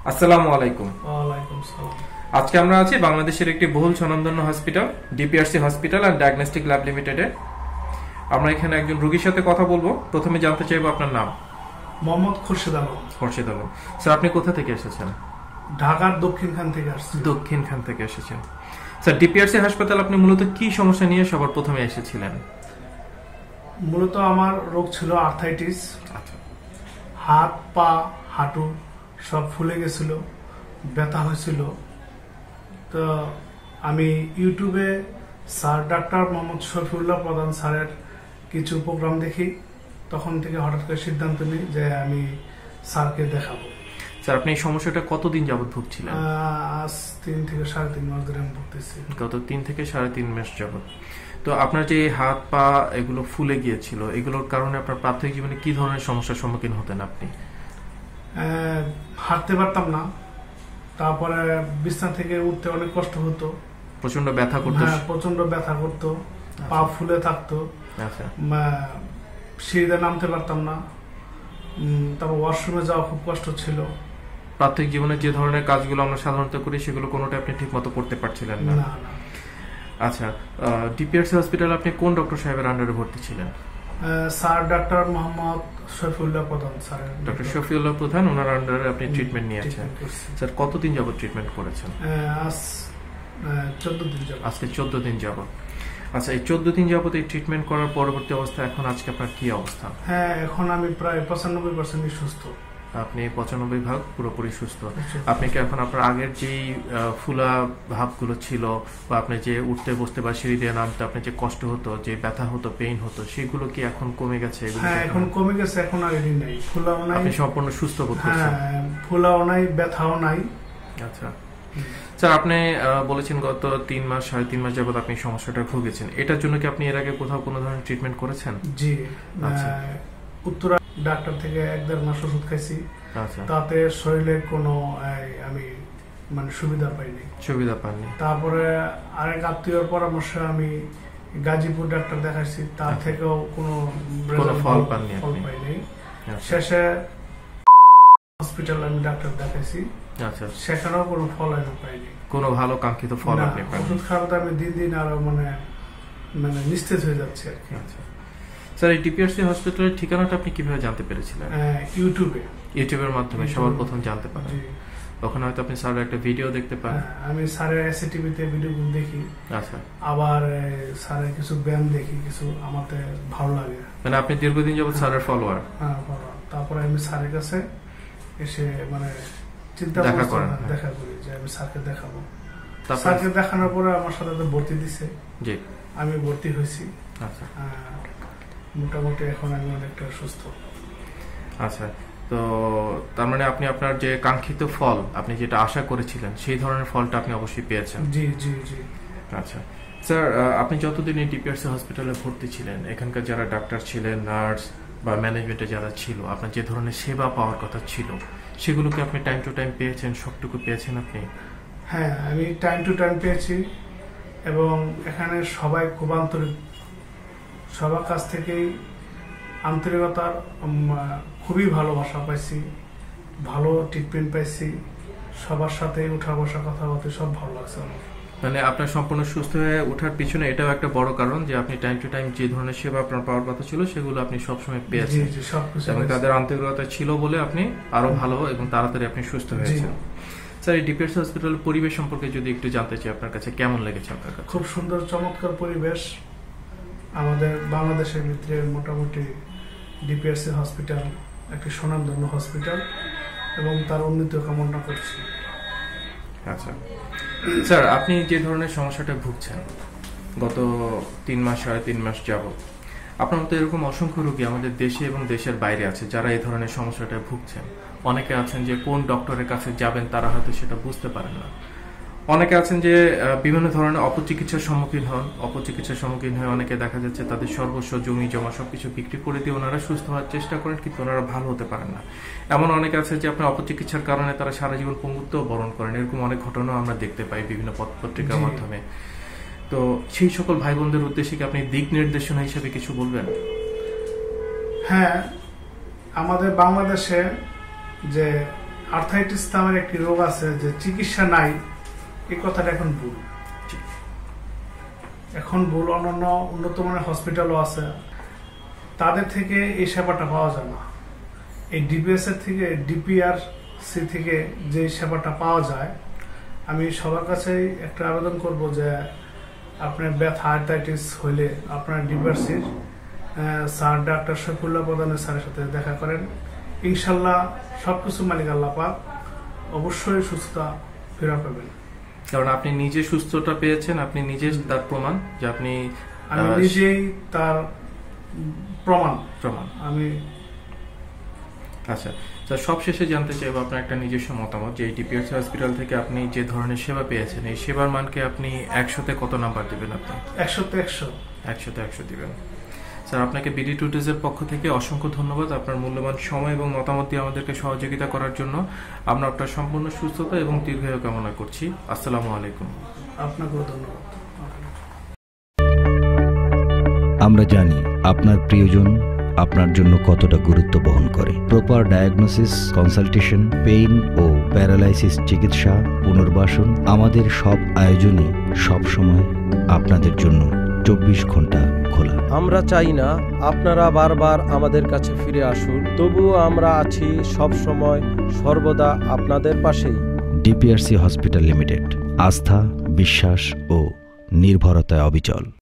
আসসালামু আলাইকুম। ওয়ালাইকুম সালাম। আজকে আমরা আছি বাংলাদেশের একটি বহুল স্বনামধন্য hospital DPRC hospital and diagnostic lab লিমিটেডে। আমরা এখানে একজন রোগীর সাথে কথা বলবো। প্রথমে জানতে চাইবো আপনার নাম। মোহাম্মদ খুরশেদ আলম। খুরশেদ আলম স্যার, আপনি কোথা থেকে এসেছেন? ঢাকার দক্ষিণখান থেকে আসছি। দক্ষিণখান থেকে এসেছেন। স্যার, ডিপিআরসি হাসপাতাল আপনি মূলত কি সমস্যা নিয়ে সবার প্রথমে এসেছিলেন? মূলত আমার রোগ ছিল আর্থাইটিস। আচ্ছা। হাত পা হাঁটু সব ফুলে গেছিল, ব্যথা হয়েছিল। তো আমি ইউটিউবে স্যার ডাক্তার মোহাম্মদ শফিউল্লাহ প্রধান স্যারের কিছু প্রোগ্রাম দেখি। তখন থেকে হঠাৎ করে সিদ্ধান্ত নিই যে আমি স্যারকে দেখাবো। স্যার, আপনি এই সমস্যাটা কতদিন যাবত ভুগছিলেন? আজ 3 থেকে 3.5 মাস ধরে আমি ভুগতেছি। গত 3 থেকে 3.5 মাস যাবত। তো আপনার যে হাত পা এগুলো ফুলে গিয়েছিল, এগুলোর কারণে আপনার প্রাথমিক জীবনে কি ধরনের সমস্যার সম্মুখীন হতেন আপনি? হাঁটতে পারতাম না, তারপরে বিছানা থেকে উঠতে অনেক কষ্ট হতো, প্রচন্ড ব্যথা করতো। প্রচন্ড ব্যথা করতো, পা ফুলে থাকতো। আচ্ছা। সিঁড়িতে নামতে পারতাম না। তারপর ওয়াশরুমে যাওয়া খুব কষ্ট ছিল। প্রাথমিক জীবনে যে ধরনের কাজগুলো আমরা সাধারণত করি সেগুলো কোনোটা আপনি ঠিক মতো করতে পারছিলেন না? না। আচ্ছা, ডিপিআরসি হসপিটালে আপনি কোন ডক্টর সাহেবের আন্ডারে ভর্তি ছিলেন? স্যার ডাক্তার মোহাম্মদ শফিউল্লাহ প্রধান স্যার। ডক্টর শফিউল্লাহ প্রধান, ওনার আন্ডারে আপনি ট্রিটমেন্ট নিয়েছেন। স্যার, কতদিন যাবত ট্রিটমেন্ট করেছেন? আজ 14 দিন যাবত। আজকে 14 দিন যাবত। আচ্ছা, এই 14 দিন যাবত এই ট্রিটমেন্ট করার পরবর্তী অবস্থা এখন আজকে আপনার কি অবস্থা? হ্যাঁ, এখন আমি প্রায় 95% সুস্থ। আপনি 95% পুরোপুরি সুস্থ। আপনি কি এখন আপনার আগের যেই ফুলা ভাবগুলো ছিল, বা আপনি যে উঠতে বসতে বা সিঁড়ি দিয়ে নামতে আপনার যে কষ্ট হতো, যে ব্যথা হতো, পেইন হতো, সেগুলো কি এখন কমে গেছে? হ্যাঁ, এখন কমে গেছে। এখন আর এটি নাই, ফুলাও নাই। আপনি সম্পূর্ণ সুস্থ বোধ করছেন? হ্যাঁ, ফুলাও নাই, ব্যথাও নাই। আচ্ছা স্যার, আপনি বলেছেন গত 3 মাস 3.5 মাস যাবত আপনি সমস্যাটা ভুগেছেন। এটার জন্য কি আপনি এর আগে কোথাও কোনো ধরনের ট্রিটমেন্ট করেছেন? জি। আচ্ছা। উত্তরা ডাক্তার থেকে 1-1.5 মাস ওষুধ খাইছি। আচ্ছা। তাতে শরীরে কোনো আমি সুবিধা পাইনি। সুবিধা পাননি? তারপরে আরেক আত্মীয়র পরামর্শে আমি গাজীপুর ডাক্তার দেখাইছি, তার থেকেও কোনো ফল পাইনি। শেষে হসপিটাল আমি ডাক্তার দেখাইছি। আচ্ছা। সেখানেও কোনো ফল আমি পাইনি, কোনো ভালো কাঙ্ক্ষিত ফল আপনি পাননি? ওষুধ খাওয়াতে আমি দিন দিন আরো নিস্তেজ হয়ে যাচ্ছে আর কি। আচ্ছা স্যার, এই ডিপিআরসি হসপিটালের ঠিকানাটা আপনি কিভাবে জানতে পেরেছিলেন? ইউটিউবের মাধ্যমে সবার প্রথম জানতে পারেন। ওখানে হয়তো আপনি স্যারের একটা ভিডিও দেখতে পান। আমি স্যারের এসএটিভিতে ভিডিওগুলো দেখি। আচ্ছা। আবার স্যারের কিছু ব্যায়াম দেখি, কিছু আমাকে ভালো লাগে। মানে আপনি দীর্ঘদিন যাবত স্যারের ফলোয়ার? হ্যাঁ, ফলোয়ার। তারপরে আমি স্যারের কাছে এসে চিন্তা দেখা করি যে আমি স্যারকে দেখাবো। স্যারকে দেখানোর পরে আমার সাথে ভর্তি দিছে। জি। আমি ভর্তি হয়েছি। আচ্ছা। মোটামুটি এখন আমি অনেকটা সুস্থ। আচ্ছা, তো তার মানে আপনি আপনার যে কাঙ্ক্ষিত ফল, আপনি যেটা আশা করেছিলেন, সেই ধরনের ফলটা আপনি অবশ্যই পেয়েছেন? জি জি জি। আচ্ছা স্যার, আপনি যতদিন এই ডিপিআরসি হসপিটালে ভর্তি ছিলেন, এখানকার যারা ডাক্তার ছিলেন, নার্স বা ম্যানেজমেন্টে যারা ছিল, আপনার যে ধরনের সেবা পাওয়ার কথা ছিল, সেগুলোকে আপনি টাইম টু টাইম পেয়েছেন? সবটুকু পেয়েছেন আপনি? হ্যাঁ, আমি টাইম টু টাইম পেয়েছি, এবং এখানে সবাই খুব আন্তরিক। সবার কাছ থেকেই আন্তরিকতার খুবই ভালোবাসা পাইছি, ভালো ট্রিটমেন্ট পাইছি। সবার সাথে উঠা বসা কথা বলতে সব ভালো লাগছে আমার। মানে আপনার সম্পূর্ণ সুস্থ হয়ে ওঠার পিছনে এটাও একটা বড় কারণ যে আপনি টাইম টু টাইম যে ধরনের সেবা আপনার পাওয়ার কথা ছিল সেগুলো আপনি সবসময় পেয়েছেন, এবং তাদের আন্তরিকতা ছিল বলে আপনি আরো ভালো এবং তাড়াতাড়ি আপনি সুস্থ হয়েছেন। স্যার, এই ডিপিআরসি হসপিটাল পরিবেশ সম্পর্কে যদি একটু জানতে চাই, আপনার কাছে কেমন লেগেছে? আপনার কাছে খুব সুন্দর, চমৎকার পরিবেশ। আমাদের বাংলাদেশের ভিতরে মোটামুটি ডিপিআরসি হসপিটাল একটি স্বনামধন্য হসপিটাল, এবং তার উন্নতি কামনা করছি। আচ্ছা স্যার, আপনি যে ধরনের সমস্যাটা ভুগছেন গত 3 মাস 3.5 মাস যাবত, আপনার মতো এরকম অসংখ্য রোগী আমাদের দেশে এবং দেশের বাইরে আছে যারা এই ধরনের সমস্যাটা ভুগছেন। অনেকে আছেন যে কোন ডক্টরের কাছে যাবেন তারা হয়তো সেটা বুঝতে পারেন না। অনেকে আছেন যে বিভিন্ন ধরনের অপচিকিৎসার সম্মুখীন হন। অপচিকিৎসার সম্মুখীন হয়ে অনেকে দেখা যাচ্ছে তাদের সর্বস্ব, জমি জমা সবকিছু বিক্রি করে দিয়ে ওনারা সুস্থ হওয়ার চেষ্টা করেন, কিন্তু ওনারা ভালো হতে পারেন না। এমন অনেকে আছে যে আপনার অপচিকিৎসার কারণে তারা সারা জীবন পঙ্গুত্ব বরণ করেন। এরকম অনেক ঘটনা আমরা দেখতে পাই বিভিন্ন পত্রিকার মাধ্যমে। তো সেই সকল ভাই বোনদের উদ্দেশ্যে কি আপনি দিক নির্দেশনা হিসেবে কিছু বলবেন? হ্যাঁ, আমাদের বাংলাদেশে যে আর্থাইটিস নামের একটি রোগ আছে যে চিকিৎসা নাই, এই কথাটা এখন ভুল। এখন ভুল। অন্যান্য উন্নত মানের হসপিটালও আছে, তাদের থেকে এই সেবাটা পাওয়া যায় না। এই ডিপিএস এর থেকে, ডিপিআরসি থেকে যে সেবাটা পাওয়া যায়, আমি সবার কাছে একটা আবেদন করব যে আপনার ব্যথা আর্থাইটিস হইলে আপনার ডিপিআরসির স্যার ডাক্তার শফিউল্লাহ প্রধানের স্যারের সাথে দেখা করেন। ইনশাল্লাহ সবকিছু মালিক আল্লাহ পাক, অবশ্যই সুস্থতা ফেরা পাবেন। কারণ আপনি নিজে সুস্থতা পেয়েছেন, আপনি নিজে তার প্রমাণ যে আপনি, আমি নিজেই তার প্রমাণ। আমি আচ্ছা স্যার, সবশেষে জানতে চাইবো আপনার একটা নিজস্ব মতামত যে এই ডিপিআরসি হসপিটাল থেকে আপনি যে ধরনের সেবা পেয়েছেন, এই সেবার মানকে আপনি 100-তে কত নাম্বার দিবেন? আপনি 100-তে 100। 100-তে 100 দিবেন। স্যার, আপনাকে বিডি টুডেজের পক্ষ থেকে অসংখ্য ধন্যবাদ আপনার মূল্যবান সময় এবং মতামত দিয়ে আমাদেরকে সহযোগিতা করার জন্য। আমরা আপনার সম্পূর্ণ সুস্থতা এবং দীর্ঘায়ু কামনা করছি। আসসালামু আলাইকুম। আপনাকেও ধন্যবাদ। আমরা জানি আপনার প্রিয়জন আপনার জন্য কতটা গুরুত্ব বহন করে। প্রপার ডায়াগনোসিস, কনসালটেশন, পেইন ও প্যারালাইসিস চিকিৎসা, পুনর্বাসন, আমাদের সব আয়োজনই সবসময় আপনাদের জন্য 24 ঘন্টা খোলা। আমরা চাই না আপনারা বারবার আমাদের কাছে ফিরে আসুন, তবুও আমরা আছি সব সময় সর্বদা আপনাদের পাশেই। ডিপিআরসি হসপিটাল লিমিটেড, আস্থা, বিশ্বাস ও নির্ভরতায় অবিচল।